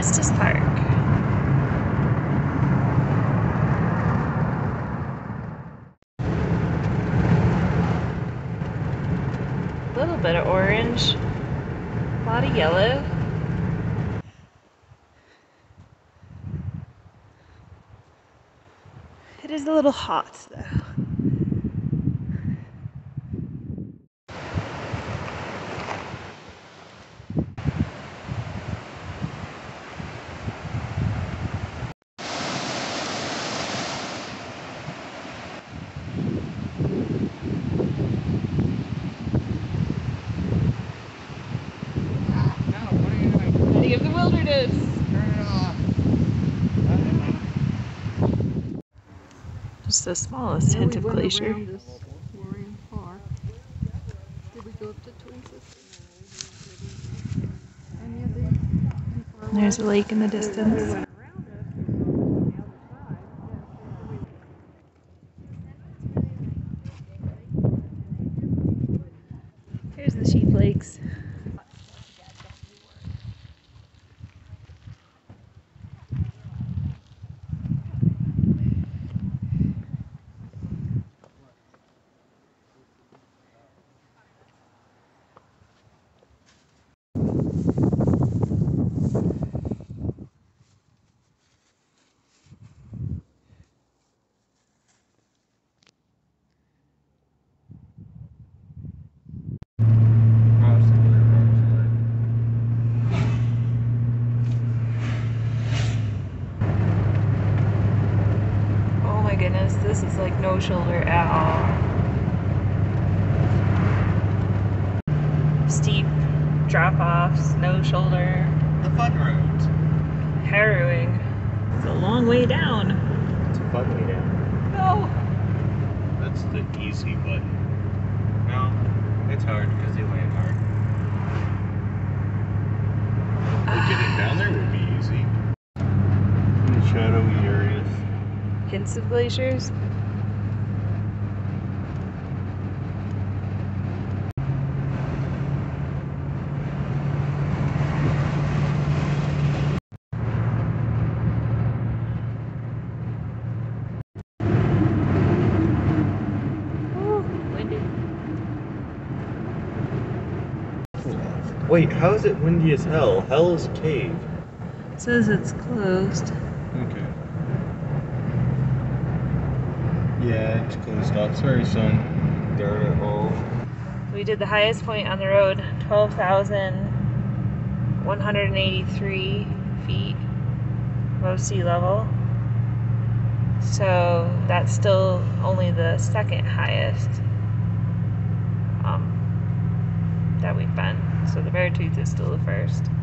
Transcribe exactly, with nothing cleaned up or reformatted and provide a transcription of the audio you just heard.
Estes Park. A little bit of orange, a lot of yellow. It is a little hot though. Of the wilderness. Turn it off. Just the smallest hint of glacier. This park. Did we go up to Twin Sisters? Any of the There's a lake in the distance. Here's the Sheep Lakes. Oh my goodness, this is like no shoulder at all. Steep drop-offs, no shoulder. The fun roads. Harrowing. It's a long way down. It's a fun way down. No. That's the easy button. No, it's hard because they land hard. But getting down there would be easy. In the shadowy areas. Hints of glaciers. Wait, how is it windy as hell? Hell is a cave. It says it's closed. Okay. Yeah, it's closed off. Sorry, son. Darn it all. We did the highest point on the road, twelve thousand one hundred eighty-three feet above sea level. So that's still only the second highest um, that we've been. So the Beartooth is still the first.